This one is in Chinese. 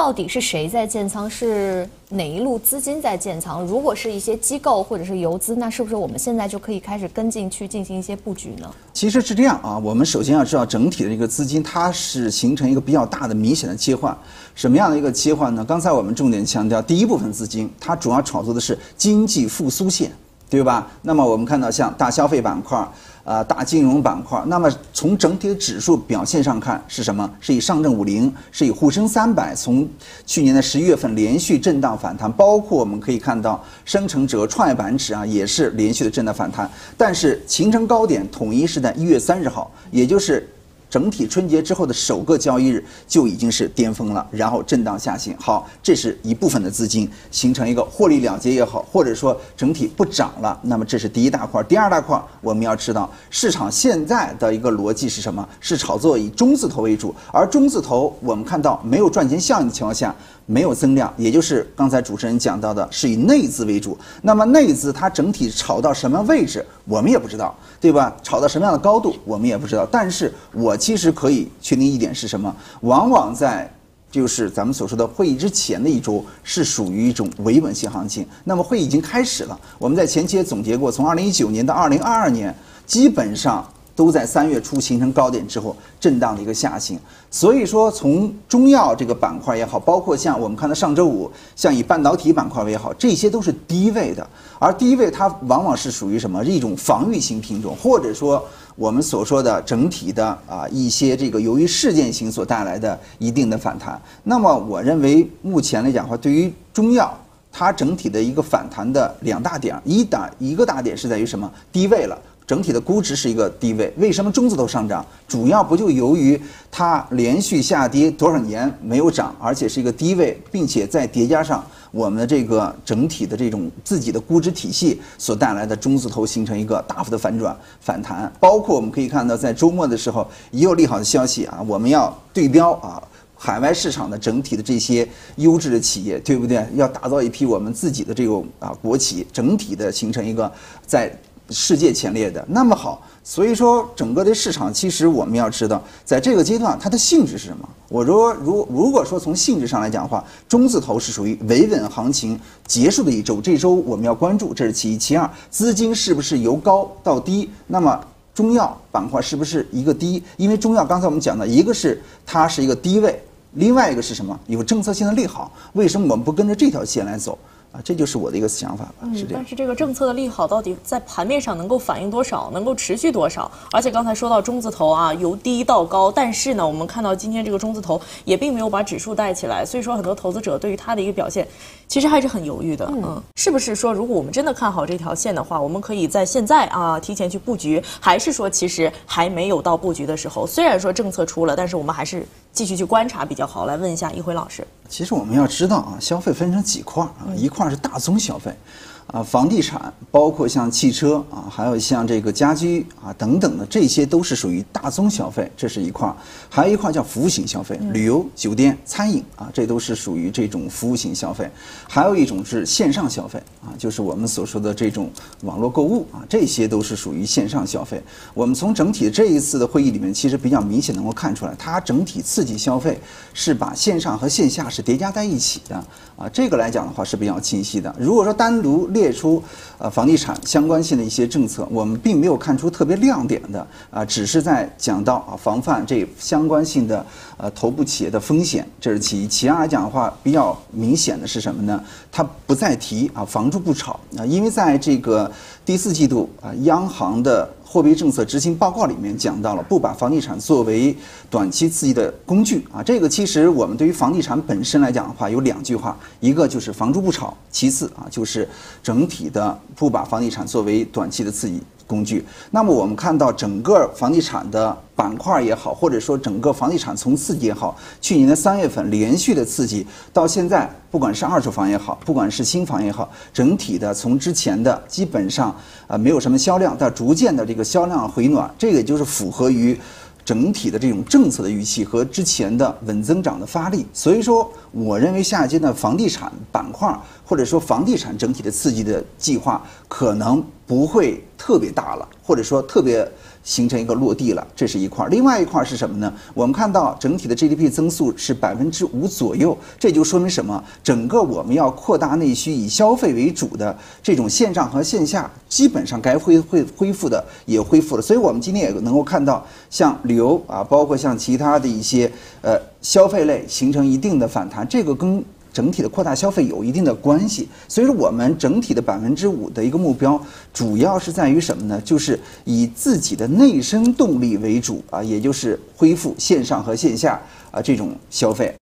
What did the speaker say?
到底是谁在建仓？是哪一路资金在建仓？如果是一些机构或者是游资，那是不是我们现在就可以开始跟进去进行一些布局呢？ 其实是这样啊，我们首先要知道整体的这个资金它是形成一个比较大的明显的切换。什么样的一个切换呢？刚才我们重点强调，第一部分资金它主要炒作的是经济复苏线，对吧？那么我们看到像大消费板块。大金融板块，那么从整体的指数表现上看是什么？是以上证50，是以沪深300从去年的11月份连续震荡反弹，包括我们可以看到深成指和创业板指啊也是连续的震荡反弹，但是形成高点统一是在1月30号，也就是整体春节之后的首个交易日就已经是巅峰了，然后震荡下行。好，这是一部分的资金形成一个获利了结也好，或者说整体不涨了，那么这是第一大块。第二大块我们要知道，市场现在的一个逻辑是什么？是炒作以中字头为主，而中字头我们看到没有赚钱效应的情况下，没有增量，也就是刚才主持人讲到的，是以内资为主。那么内资它整体炒到什么位置，我们也不知道，对吧？炒到什么样的高度，我们也不知道。但是我其实可以确定一点是什么？往往在就是咱们所说的会议之前的一周是属于一种维稳性行情。那么会议已经开始了，我们在前期也总结过，从2019年到2022年，基本上都在3月初形成高点之后震荡的一个下行。所以说从中药这个板块也好，包括像我们看到上周五像以半导体板块为好，这些都是低位的，而低位它往往是属于什么？一种防御型品种，或者说我们所说的整体的一些这个由于事件型所带来的一定的反弹。那么我认为目前来讲的话，对于中药它整体的一个反弹的2大点，一个大点是在于什么？低位了。整体的估值是一个低位，为什么中字头上涨？主要不就由于它连续下跌多少年没有涨，而且是一个低位，并且再叠加上我们的这个整体的这种自己的估值体系所带来的中字头形成一个大幅的反弹。包括我们可以看到，在周末的时候也有利好的消息啊，我们要对标海外市场的整体的这些优质的企业，对不对？要打造一批我们自己的这种国企，整体的形成一个在世界前列的。那么好，所以说整个的市场其实我们要知道，在这个阶段它的性质是什么？我说如果说从性质上来讲的话，中字头是属于维稳行情结束的一周，这周我们要关注，这是其一。其二，资金是不是由高到低？那么中药板块是不是一个低？因为中药刚才我们讲的，一个是它是一个低位，另外一个是什么？有政策性的利好，为什么我们不跟着这条线来走？这就是我的一个想法吧，是这样。 但是这个政策的利好到底在盘面上能够反映多少，能够持续多少？而且刚才说到中字头由低到高，但是呢，我们看到今天这个中字头也并没有把指数带起来，所以说很多投资者对于它的一个表现，其实还是很犹豫的。是不是说如果我们真的看好这条线的话，我们可以在现在提前去布局，还是说其实还没有到布局的时候？虽然说政策出了，但是我们还是继续去观察比较好。来问一下一辉老师。 其实我们要知道消费分成几块一块是大宗消费，房地产，包括像汽车还有像这个家居等等的，这些都是属于大宗消费，这是一块。还有一块叫服务型消费，旅游、酒店、餐饮这都是属于这种服务型消费。还有一种是线上消费就是我们所说的这种网络购物这些都是属于线上消费。我们从整体这一次的会议里面，其实比较明显能够看出来，它整体刺激消费是把线上和线下是叠加在一起的这个来讲的话是比较清晰的。如果说单独列出房地产相关性的一些政策，我们并没有看出特别亮点的只是在讲到防范这相关性的头部企业的风险，这是其一。其二来讲的话，比较明显的是什么呢？它不再提房住不炒因为在这个第4季度央行的货币政策执行报告里面讲到了，不把房地产作为短期刺激的工具这个其实我们对于房地产本身来讲的话，有2句话，一个就是房住不炒，其次就是整体的不把房地产作为短期的刺激工具。那么我们看到整个房地产的板块也好，或者说整个房地产从刺激也好，去年的3月份连续的刺激，到现在不管是二手房也好，不管是新房也好，整体的从之前的基本上没有什么销量，到逐渐的这个销量回暖，这个也就是符合于整体的这种政策的预期和之前的稳增长的发力。所以说我认为下一阶段房地产板块或者说房地产整体的刺激的计划可能不会特别大了，或者说特别形成一个落地了，这是一块。另外一块是什么呢？我们看到整体的 GDP 增速是5%左右，这就说明什么？整个我们要扩大内需、以消费为主的这种线上和线下，基本上该恢复的也恢复了。所以我们今天也能够看到，像旅游啊，包括像其他的一些消费类形成一定的反弹，这个跟整体的扩大消费有一定的关系，所以说我们整体的5%的一个目标，主要是在于什么呢？就是以自己的内生动力为主啊，也就是恢复线上和线下啊这种消费。